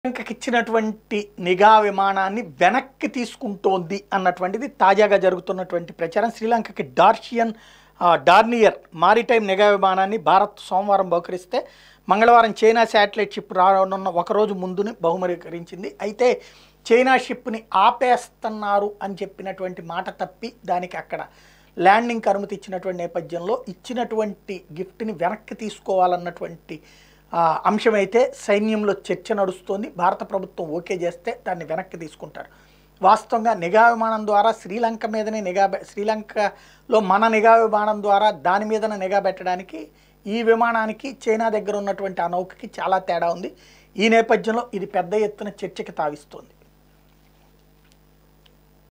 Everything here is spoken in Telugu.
శ్రీలంకకి ఇచ్చినటువంటి నిఘా విమానాన్ని వెనక్కి తీసుకుంటోంది అన్నటువంటిది తాజాగా జరుగుతున్నటువంటి ప్రచారం. శ్రీలంకకి డార్నియర్ మారిటైమ్ నిఘా విమానాన్ని భారత్ సోమవారం బహుకరిస్తే మంగళవారం చైనా శాటిలైట్ షిప్ రానున్న ఒకరోజు ముందుని బహుమకరించింది. అయితే చైనా షిప్ని ఆపేస్తున్నారు అని చెప్పినటువంటి మాట తప్పి దానికి అక్కడ ల్యాండింగ్కి అనుమతి ఇచ్చినటువంటి నేపథ్యంలో ఇచ్చినటువంటి గిఫ్ట్ని వెనక్కి తీసుకోవాలన్నటువంటి అంశమైతే సైన్యంలో చర్చ నడుస్తోంది. భారత ప్రభుత్వం ఓకే చేస్తే దాన్ని వెనక్కి తీసుకుంటారు. వాస్తవంగా నిఘా విమానం ద్వారా శ్రీలంక మీదనే శ్రీలంకలో మన నిఘా విమానం ద్వారా దాని మీదన నిఘా పెట్టడానికి ఈ విమానానికి చైనా దగ్గర ఉన్నటువంటి ఆ నౌకకి చాలా తేడా ఉంది. ఈ నేపథ్యంలో ఇది పెద్ద ఎత్తున చర్చకి తావిస్తోంది.